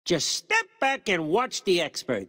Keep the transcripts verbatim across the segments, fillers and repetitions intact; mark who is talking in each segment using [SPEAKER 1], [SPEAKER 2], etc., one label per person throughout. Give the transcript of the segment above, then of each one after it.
[SPEAKER 1] Just step back and watch the expert.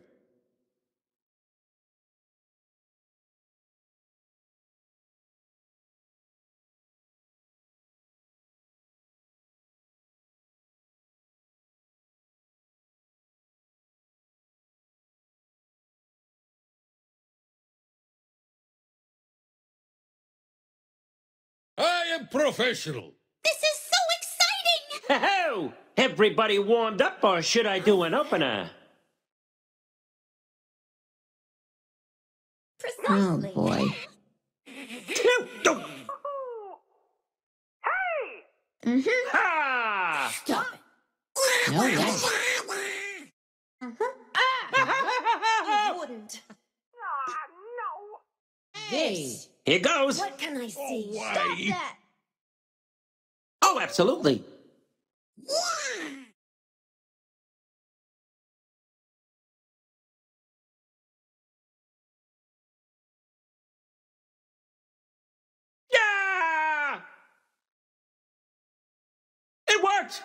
[SPEAKER 2] I am professional.
[SPEAKER 3] This is so exciting!
[SPEAKER 1] Ho-ho! Everybody warmed up, or should I do an opener?
[SPEAKER 3] Precisely.
[SPEAKER 4] Oh, boy.
[SPEAKER 1] Hey!
[SPEAKER 4] Mm-hmm.
[SPEAKER 1] Ha!
[SPEAKER 3] Stop it.
[SPEAKER 4] No way.
[SPEAKER 3] Uh-huh. You wouldn't.
[SPEAKER 4] This.
[SPEAKER 1] Here goes.
[SPEAKER 3] What can I see?
[SPEAKER 2] why?
[SPEAKER 3] Stop that!
[SPEAKER 1] Oh, absolutely. Yeah! It worked!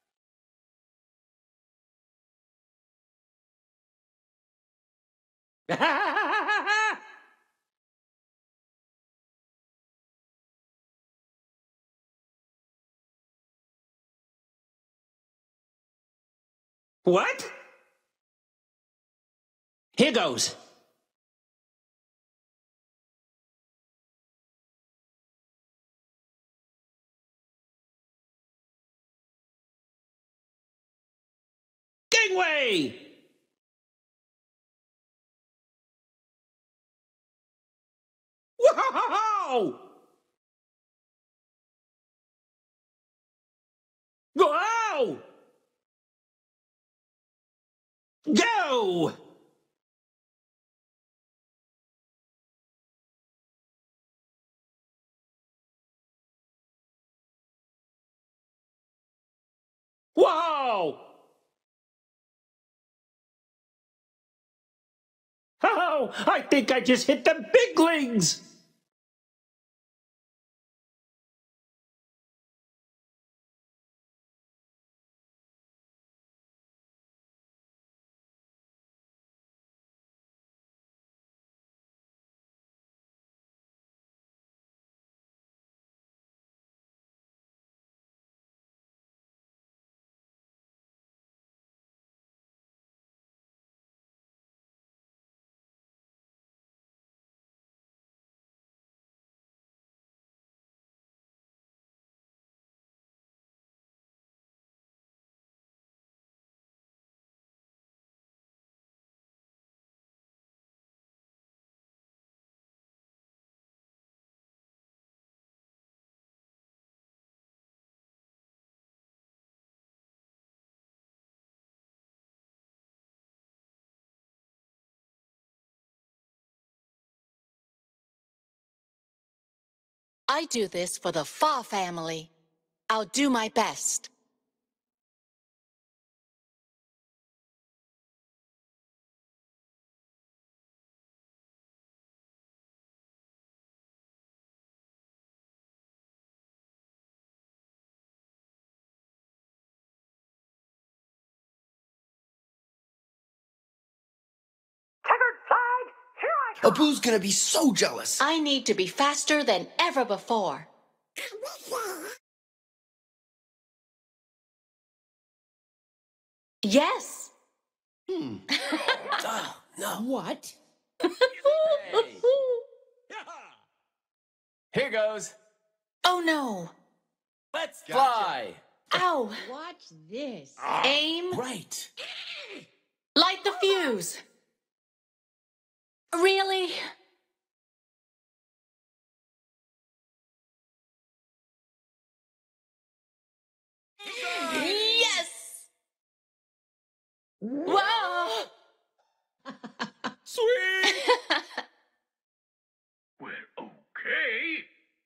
[SPEAKER 1] What? Here goes. Gangway! Whoa! Whoa! Go! Whoa! Oh, I think I just hit the big leagues!
[SPEAKER 5] I do this for the Fa family. I'll do my best.
[SPEAKER 6] Abu's gonna be so jealous.
[SPEAKER 5] I need to be faster than ever before. Yes.
[SPEAKER 6] Hmm. Oh, no.
[SPEAKER 4] What?
[SPEAKER 7] Here goes.
[SPEAKER 5] Oh no.
[SPEAKER 7] Let's fly.
[SPEAKER 5] Ow.
[SPEAKER 4] Watch this.
[SPEAKER 5] Aim.
[SPEAKER 6] Right.
[SPEAKER 5] Light the fuse. Really? Yes! Whoa!
[SPEAKER 2] Sweet! Well, okay.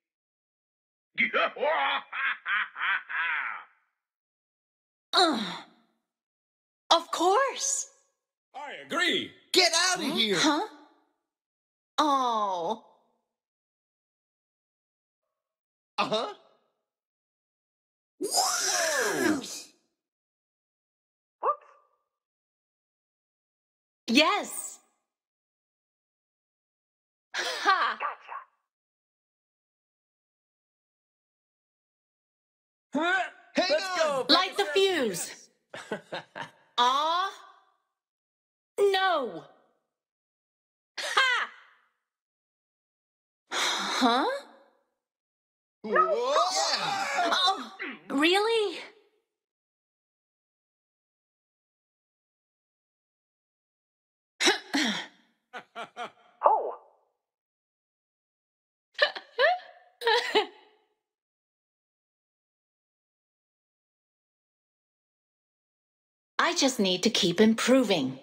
[SPEAKER 5] uh, of course.
[SPEAKER 2] I agree.
[SPEAKER 6] Get out of here.
[SPEAKER 5] Huh? Oh.
[SPEAKER 6] Uh-huh. Whoa.
[SPEAKER 5] Yes. Ha!
[SPEAKER 6] Hang
[SPEAKER 7] Let's
[SPEAKER 6] on.
[SPEAKER 7] go.
[SPEAKER 5] Light the fuse. Ah. No. Ha! Huh?
[SPEAKER 6] Whoa.
[SPEAKER 5] Oh, really?
[SPEAKER 7] Oh.
[SPEAKER 5] I just need to keep improving.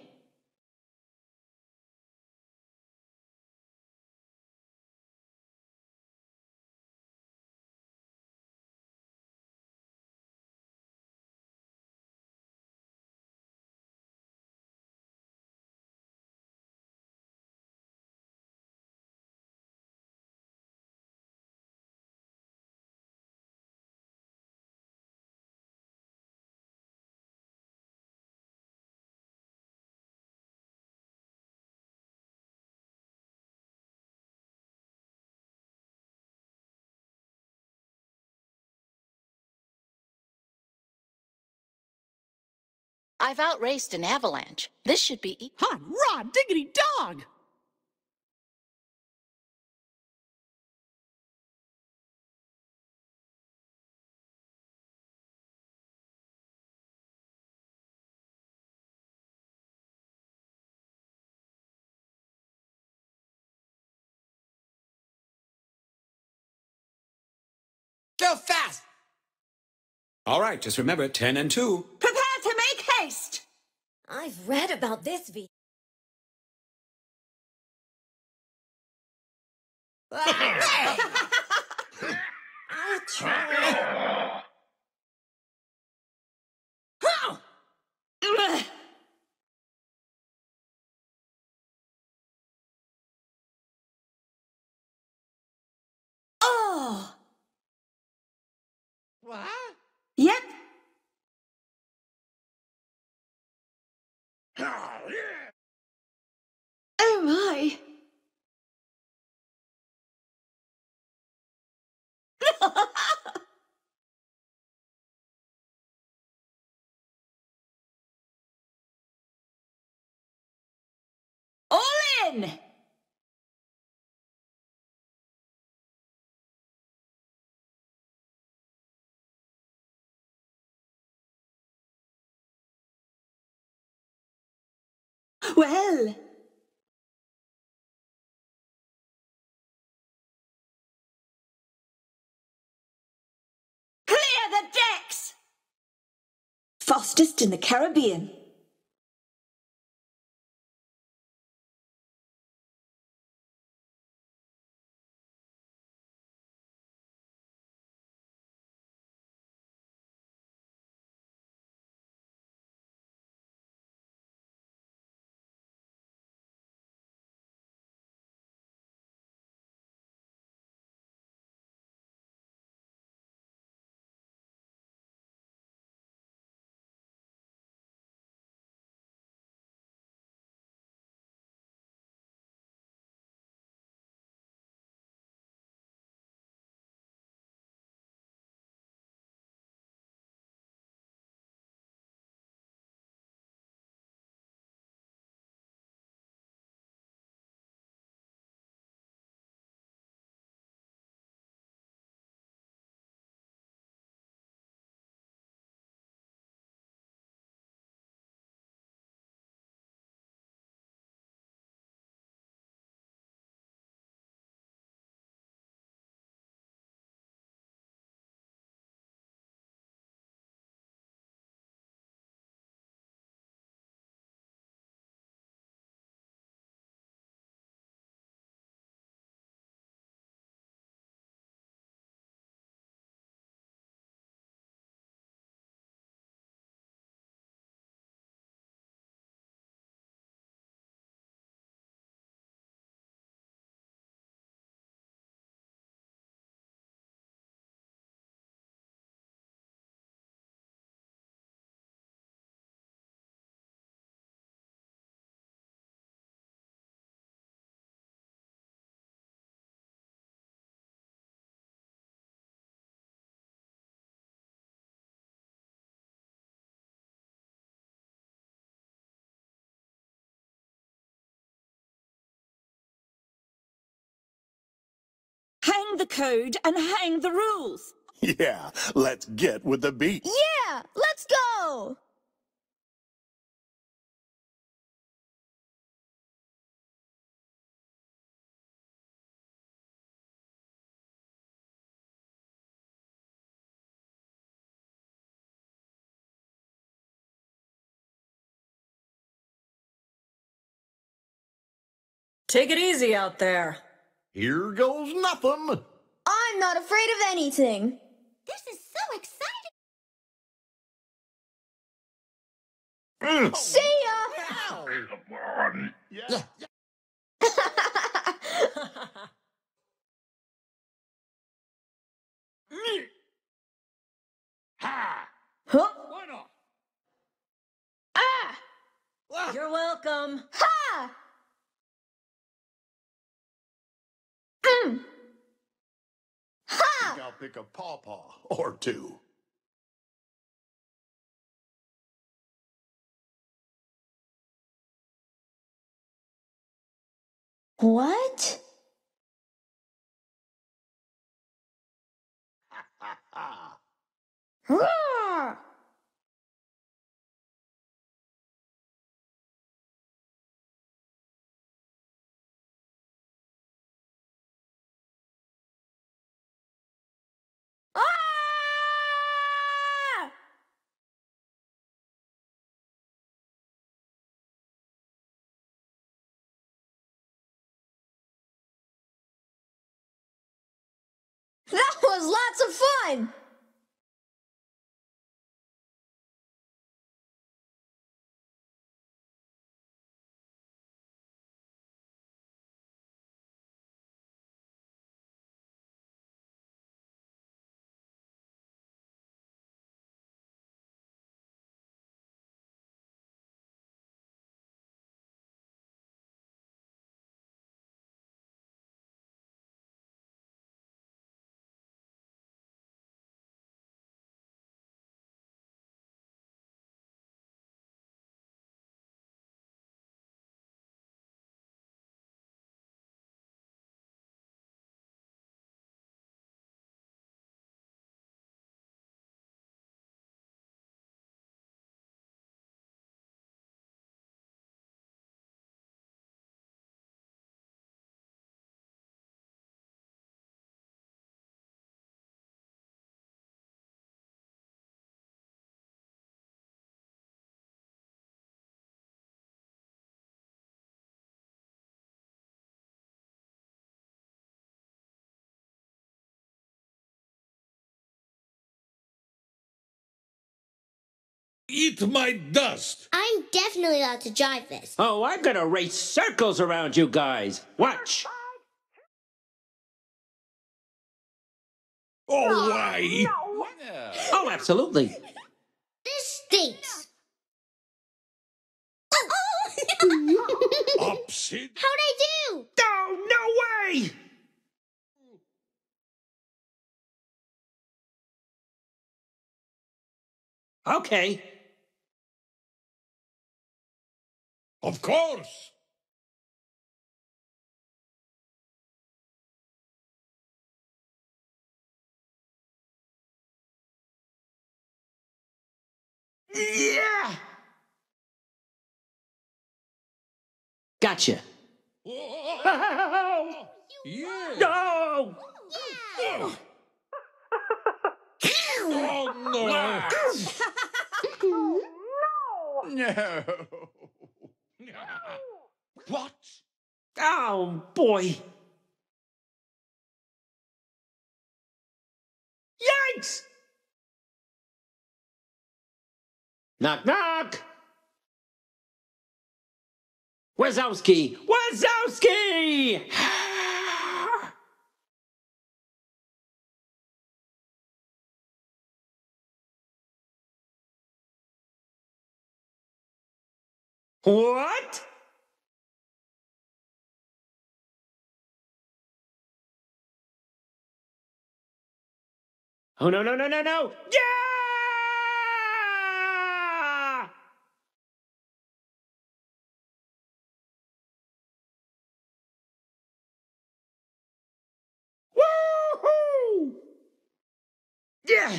[SPEAKER 5] I've outraced an avalanche. This should be e-
[SPEAKER 1] Hot rod diggity dog!
[SPEAKER 6] Go fast.
[SPEAKER 2] All right, just remember ten and two.
[SPEAKER 3] Prepare to make haste! I've read about this V. I'll try. Oh!
[SPEAKER 6] What?
[SPEAKER 3] Yep. Oh my! All in! Well, clear the decks! Fastest in the Caribbean.
[SPEAKER 8] Hang the code and hang the rules.
[SPEAKER 9] Yeah, let's get with the beat.
[SPEAKER 3] Yeah, let's go!
[SPEAKER 8] Take it easy out there.
[SPEAKER 9] Here goes nothing.
[SPEAKER 3] I'm not afraid of anything.
[SPEAKER 4] This is so exciting.
[SPEAKER 9] Mm.
[SPEAKER 3] See ya!
[SPEAKER 9] Come on. Yeah.
[SPEAKER 1] Ha!
[SPEAKER 3] Huh?
[SPEAKER 1] Why not?
[SPEAKER 3] Ah!
[SPEAKER 8] You're welcome.
[SPEAKER 3] Ha! Mm. Ha!
[SPEAKER 9] I'll pick a pawpaw or two.
[SPEAKER 3] What? Roar! Ah! That was lots of fun!
[SPEAKER 1] Eat my dust!
[SPEAKER 10] I'm definitely allowed to drive this.
[SPEAKER 1] Oh, I'm gonna race circles around you guys. Watch!
[SPEAKER 9] Oh, why?
[SPEAKER 1] Oh, absolutely.
[SPEAKER 10] This stinks.
[SPEAKER 9] Upset.
[SPEAKER 10] How'd I do?
[SPEAKER 1] Oh, no way! Okay.
[SPEAKER 9] Of course.
[SPEAKER 1] Yeah! Gotcha. Oh,
[SPEAKER 9] Yeah.
[SPEAKER 1] no!
[SPEAKER 9] Oh, no. No. What?
[SPEAKER 1] Oh, boy. Yikes! Knock, knock! Wazowski! Wazowski! What? Oh, no, no, no, no, no! Yeah! Woo! Yeah.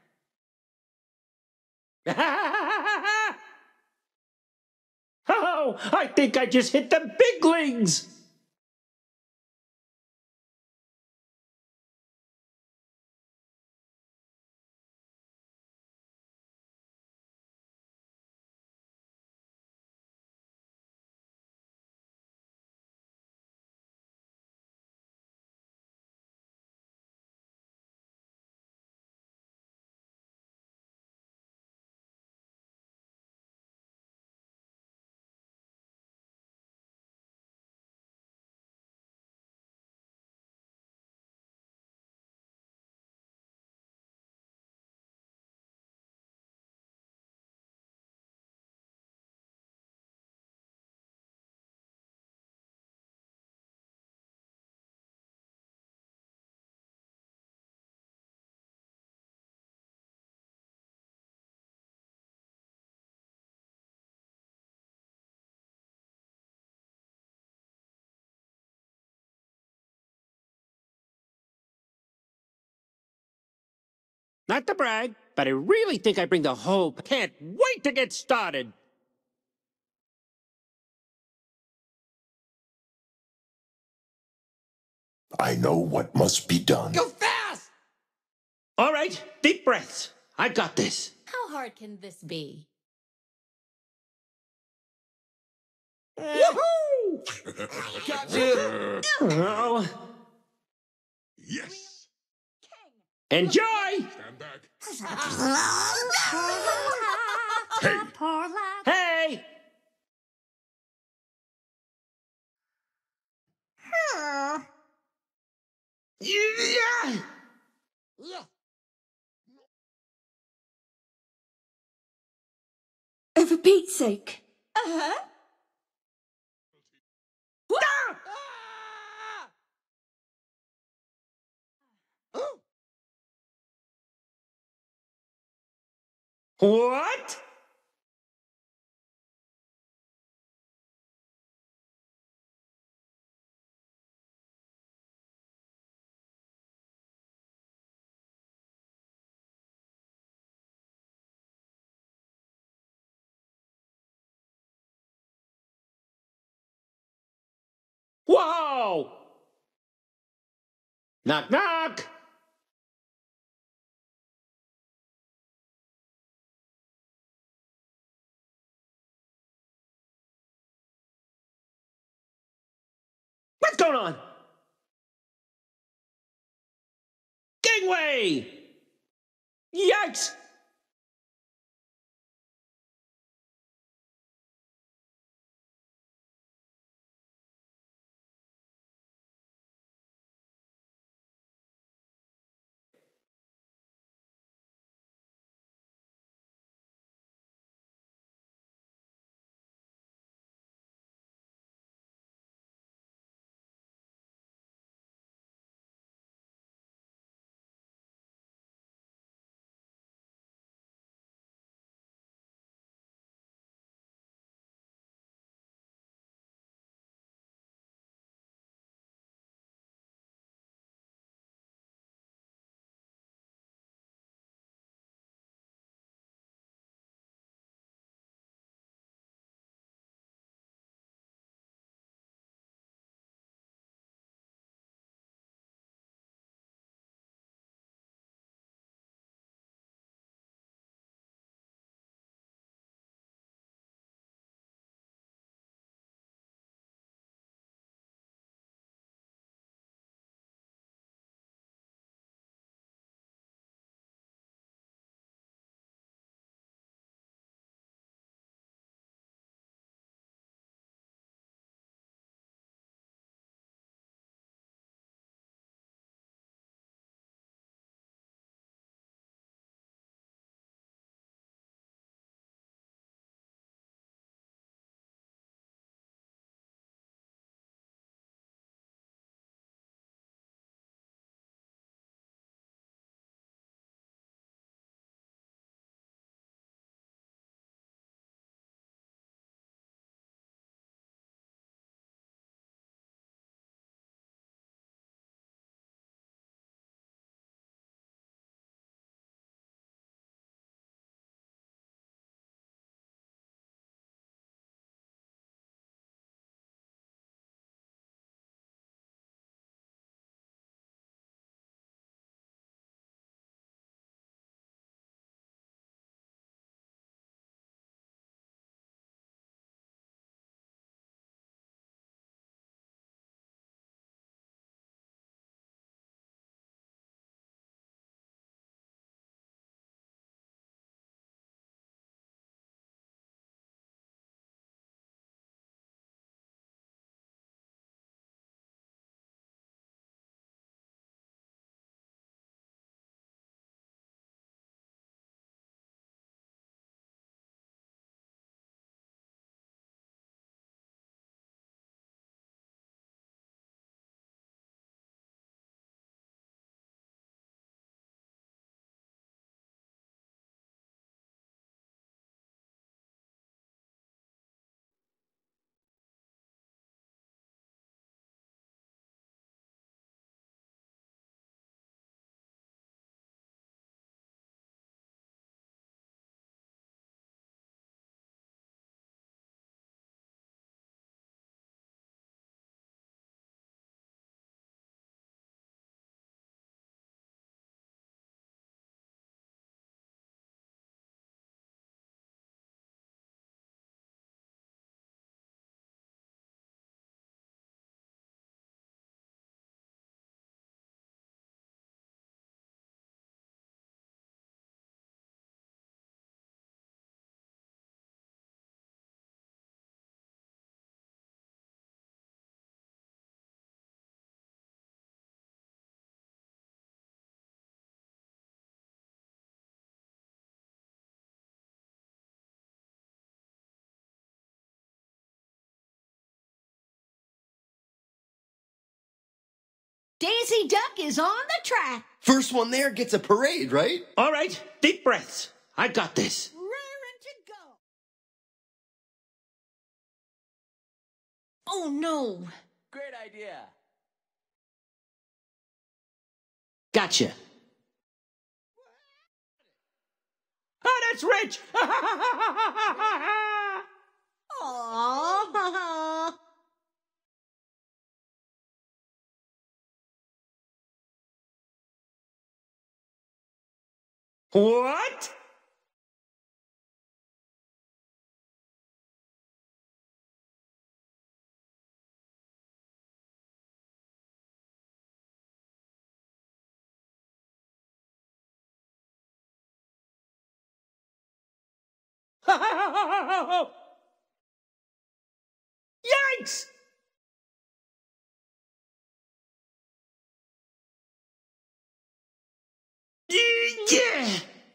[SPEAKER 1] Oh, I think I just hit the big leagues. Not to brag, but I really think I bring the whole... Can't wait to get started.
[SPEAKER 9] I know what must be done.
[SPEAKER 6] Go fast!
[SPEAKER 1] All right, deep breaths. I got this.
[SPEAKER 5] How hard can this be?
[SPEAKER 1] Woohoo!
[SPEAKER 6] Gotcha!
[SPEAKER 1] Oh,
[SPEAKER 9] Yes.
[SPEAKER 1] enjoy!
[SPEAKER 9] Stand back.
[SPEAKER 4] Hey. Poor lad.
[SPEAKER 1] Hey! Yeah!
[SPEAKER 6] Yeah.
[SPEAKER 8] Oh, for Pete's sake.
[SPEAKER 3] Uh-huh.
[SPEAKER 1] Ah!
[SPEAKER 6] Ah! Oh.
[SPEAKER 1] What? Whoa! Knock, knock! What's going on? Gangway! Yikes!
[SPEAKER 3] Daisy Duck is on the track.
[SPEAKER 11] First one there gets a parade, right?
[SPEAKER 1] All right, deep breaths. I got this.
[SPEAKER 3] Raring to go. Oh, no.
[SPEAKER 6] Great idea.
[SPEAKER 1] Gotcha. Oh, that's rich!
[SPEAKER 3] Aww.
[SPEAKER 1] What? Yikes! Yeah!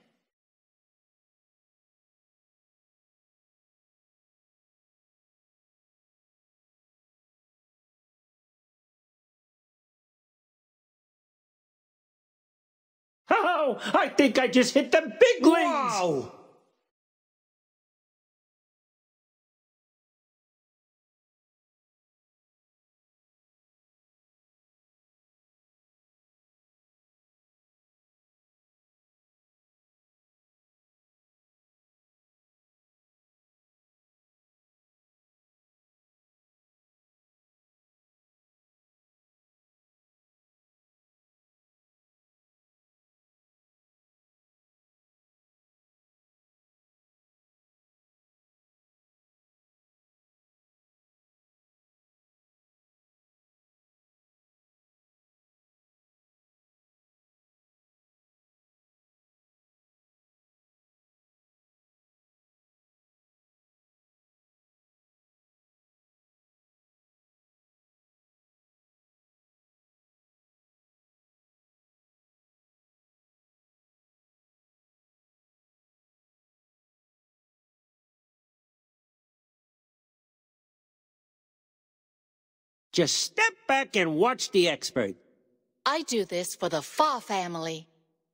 [SPEAKER 1] Oh, I think I just hit the big leagues! Wow! Just step back and watch the expert.
[SPEAKER 5] I do this for the Fa family.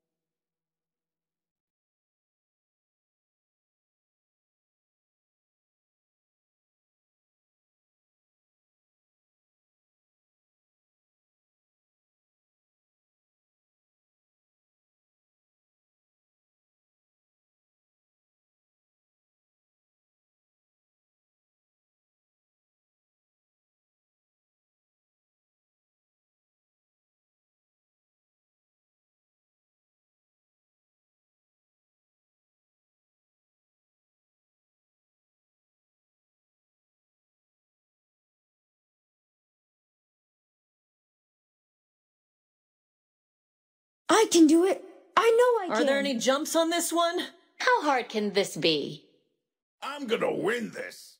[SPEAKER 8] I can do it. I know I can.
[SPEAKER 3] Are there any jumps on this one?
[SPEAKER 5] How hard can this be?
[SPEAKER 9] I'm gonna win this.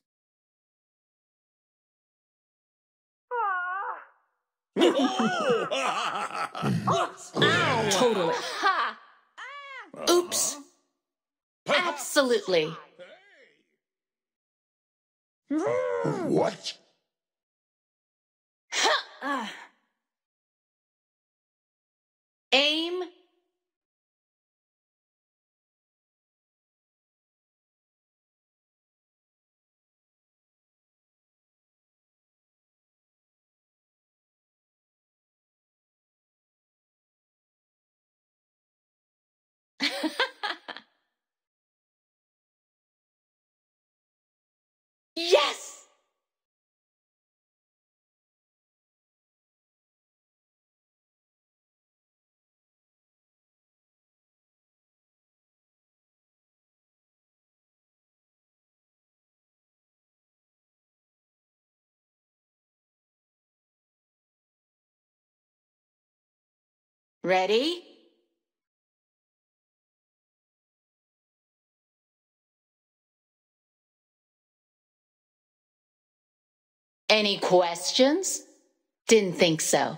[SPEAKER 3] Ow! Totally.
[SPEAKER 5] Ha! Oops. Absolutely.
[SPEAKER 9] What?
[SPEAKER 5] Aim. Yes! Ready? Any questions? Didn't think so.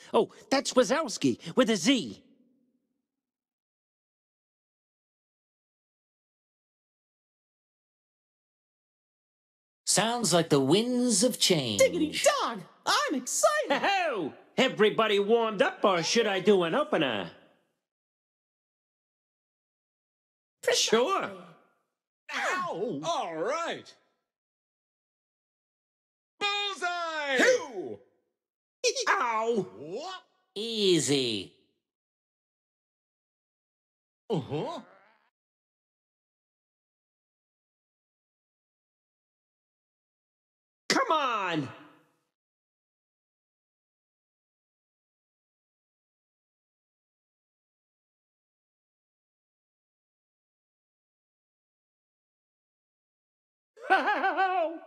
[SPEAKER 1] Oh, that's Wazowski with a Z.
[SPEAKER 12] Sounds like the winds of change.
[SPEAKER 6] Diggity dog! I'm excited!
[SPEAKER 1] Ho-ho! Everybody warmed up, or should I do an opener? Sure.
[SPEAKER 6] Ow!
[SPEAKER 2] All right. Bullseye!
[SPEAKER 9] Phew!
[SPEAKER 1] Ow!
[SPEAKER 6] What?
[SPEAKER 12] Easy.
[SPEAKER 6] Uh-huh.
[SPEAKER 1] Come on! Ho-ho-ho!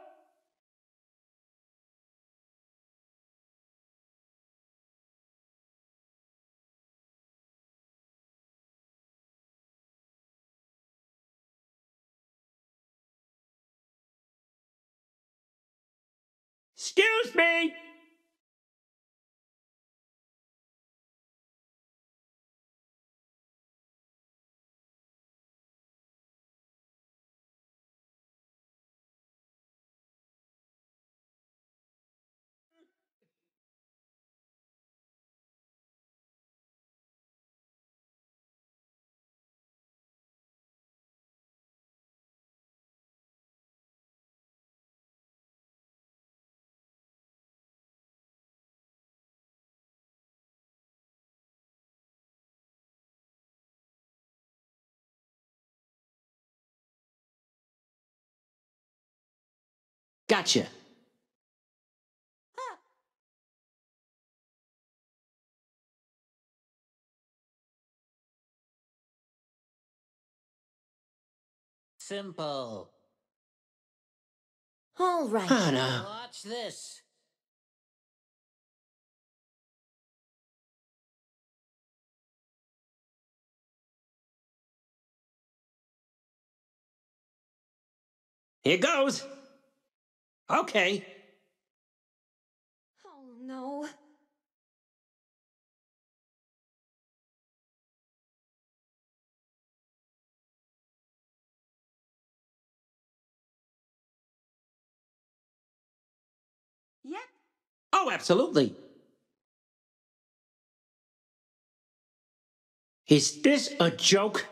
[SPEAKER 1] Excuse me! Gotcha.
[SPEAKER 12] Simple.
[SPEAKER 3] All right.
[SPEAKER 1] Oh, no.
[SPEAKER 12] Watch this.
[SPEAKER 1] Here goes. Okay.
[SPEAKER 8] Oh, no. Yep.
[SPEAKER 1] Oh, absolutely. Is this a joke?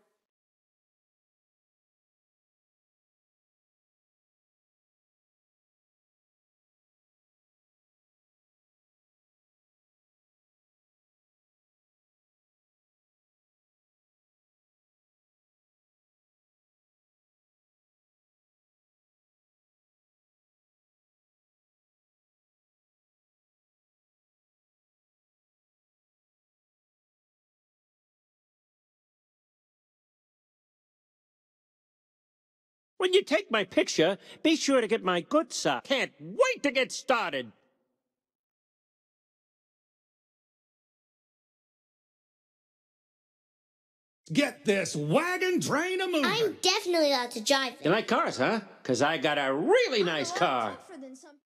[SPEAKER 1] When you take my picture, be sure to get my good side. Can't wait to get started.
[SPEAKER 9] Get this wagon train a moving.
[SPEAKER 10] I'm definitely allowed to drive
[SPEAKER 1] You
[SPEAKER 10] it.
[SPEAKER 1] like cars, huh? Because I got a really nice car.
[SPEAKER 8] Tougher than some...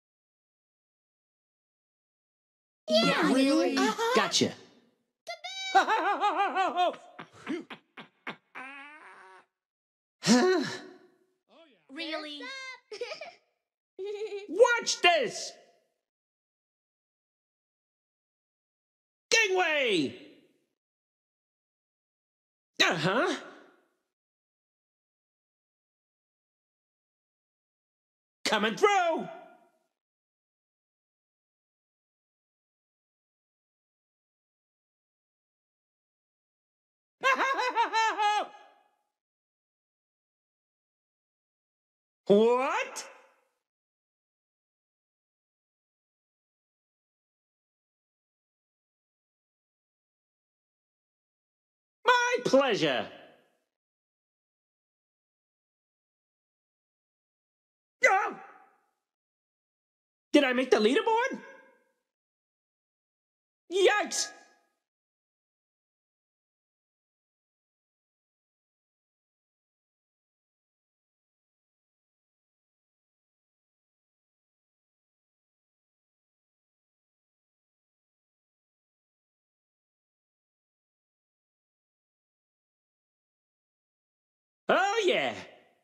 [SPEAKER 10] Yeah,
[SPEAKER 1] Really?
[SPEAKER 10] Uh-huh.
[SPEAKER 1] Gotcha.
[SPEAKER 4] Really?
[SPEAKER 1] Watch this! Gangway! Uh-huh. Coming through! What? My pleasure. Oh! Did I make the leaderboard? Yikes! yeah.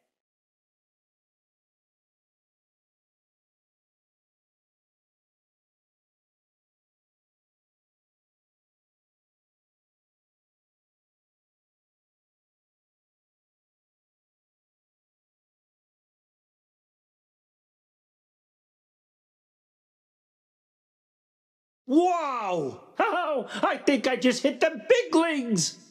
[SPEAKER 1] Wow! Oh, I think I just hit the big leagues!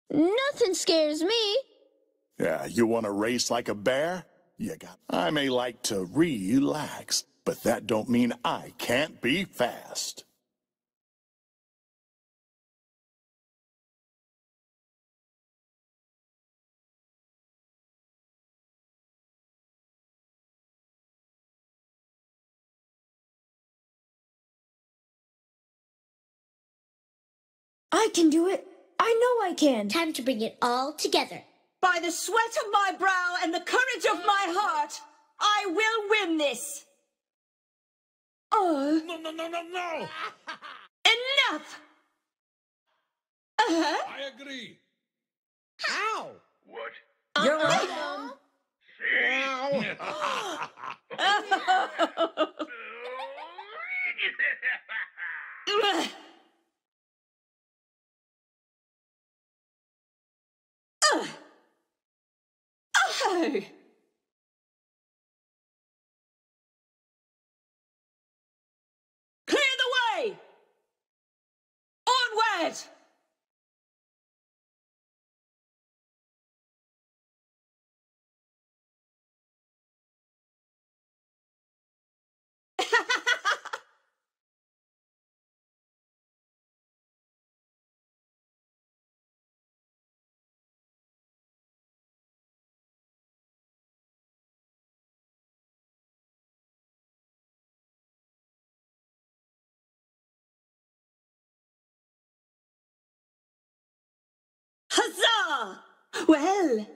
[SPEAKER 10] Nothing scares me.
[SPEAKER 13] Yeah, you want to race like a bear? You got. I may like to relax, but that don't mean I can't be fast.
[SPEAKER 8] I can do it. I know I can.
[SPEAKER 10] Time to bring it all together.
[SPEAKER 3] By the sweat of my brow and the courage of my heart, I will win this. Oh.
[SPEAKER 9] No, no, no, no, no!
[SPEAKER 3] Enough! Uh-huh.
[SPEAKER 9] I agree.
[SPEAKER 6] Ow!
[SPEAKER 7] What?
[SPEAKER 6] You're welcome.
[SPEAKER 3] Oh. Oh. Clear the way! Onward! Huzzah! Well...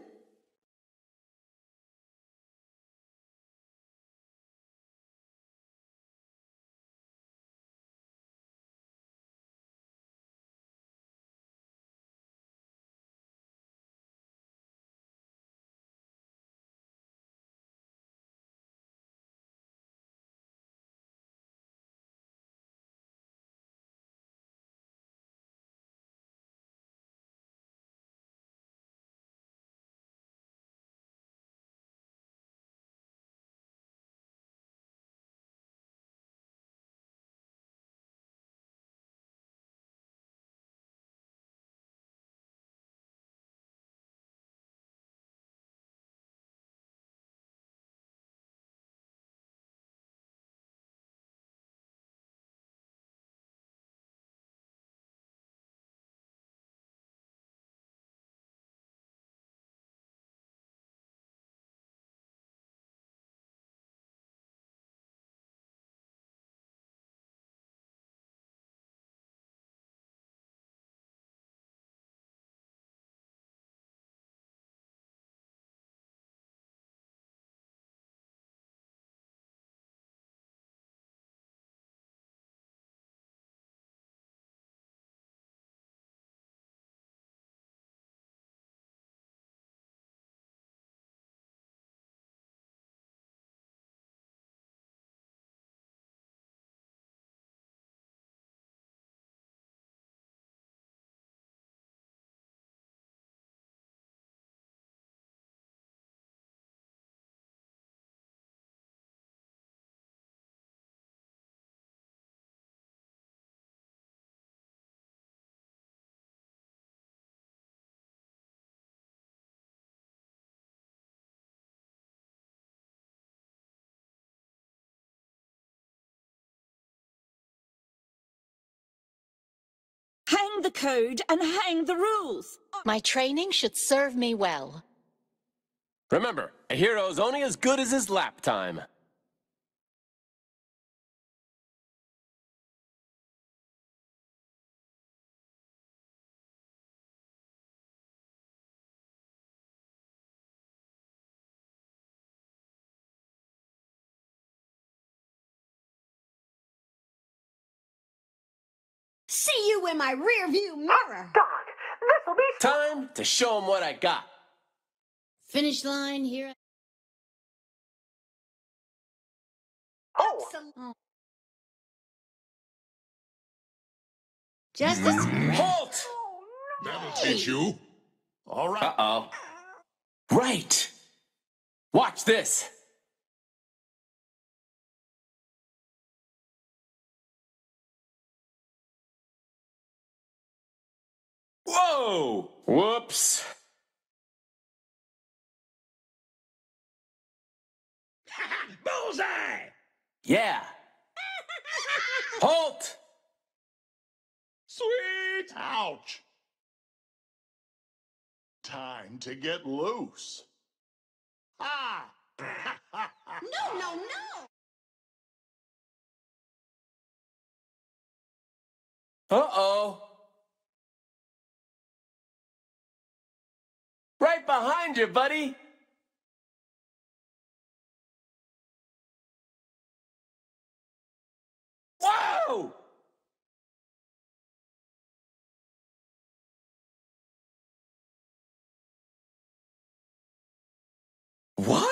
[SPEAKER 3] Hang the code and hang the rules.
[SPEAKER 5] My training should serve me well.
[SPEAKER 14] Remember, a hero's only as good as his lap time.
[SPEAKER 3] See you in my rearview mirror.
[SPEAKER 7] Dog, this'll be...
[SPEAKER 14] Time to show him what I got.
[SPEAKER 10] Finish line here.
[SPEAKER 7] Oh!
[SPEAKER 10] Oh. Just a scratch.
[SPEAKER 14] Halt!
[SPEAKER 9] That'll teach you.
[SPEAKER 13] All right.
[SPEAKER 14] Uh-oh. Right. Watch this. Whoa! Whoops.
[SPEAKER 9] Bullseye!
[SPEAKER 14] Yeah. Halt!
[SPEAKER 9] Sweet!
[SPEAKER 13] Ouch! Time to get loose. Ah!
[SPEAKER 6] No, no, no!
[SPEAKER 14] Uh-oh. Right behind you, buddy. Whoa! What?